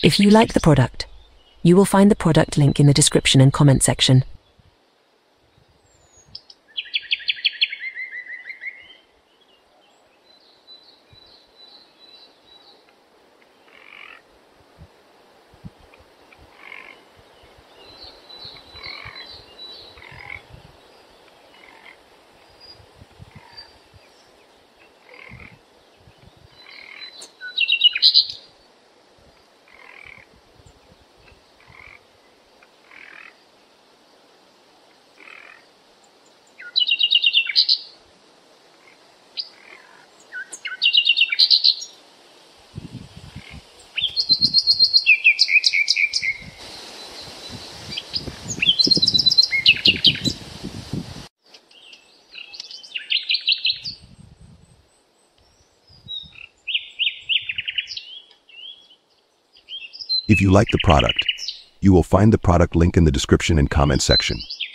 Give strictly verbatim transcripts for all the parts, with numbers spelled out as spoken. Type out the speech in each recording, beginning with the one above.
If you like the product, you will find the product link in the description and comment section. If you like the product, you will find the product link in the description and comment section.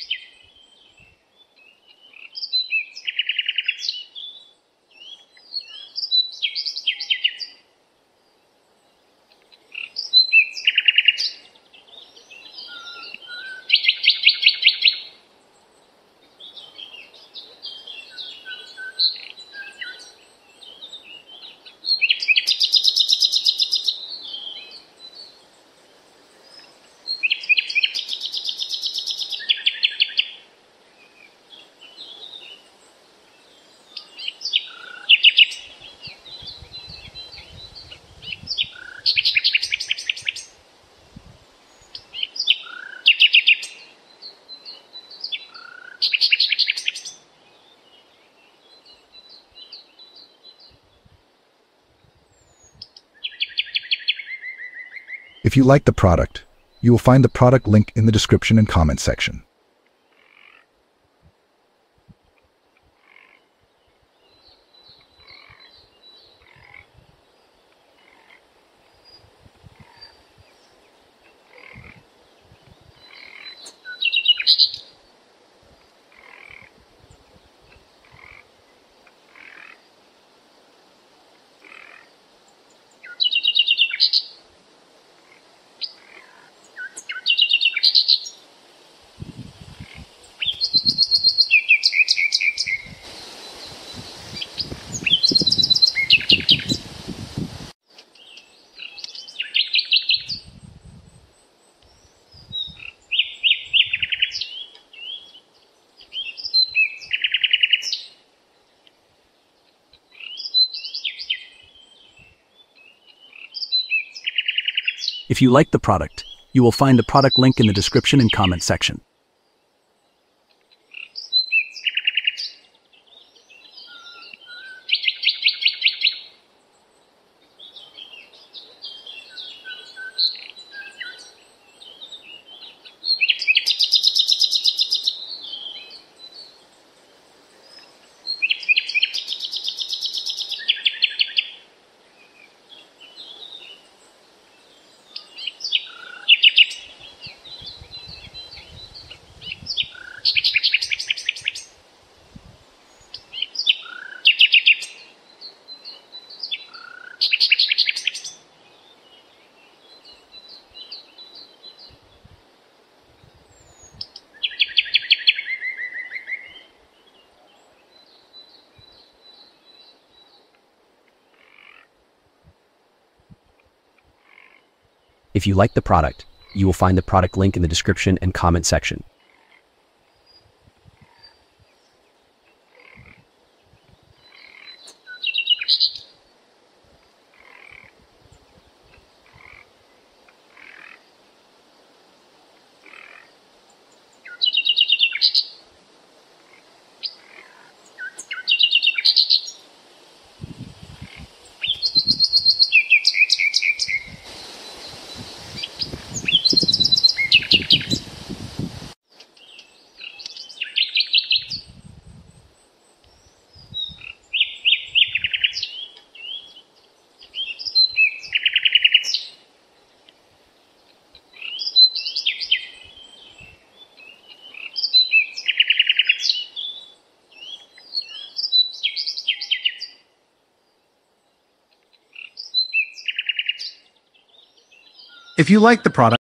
If you like the product, you will find the product link in the description and comment section. Thank you. If you like the product, you will find the product link in the description and comment section. If you like the product, you will find the product link in the description and comment section. If you like the product,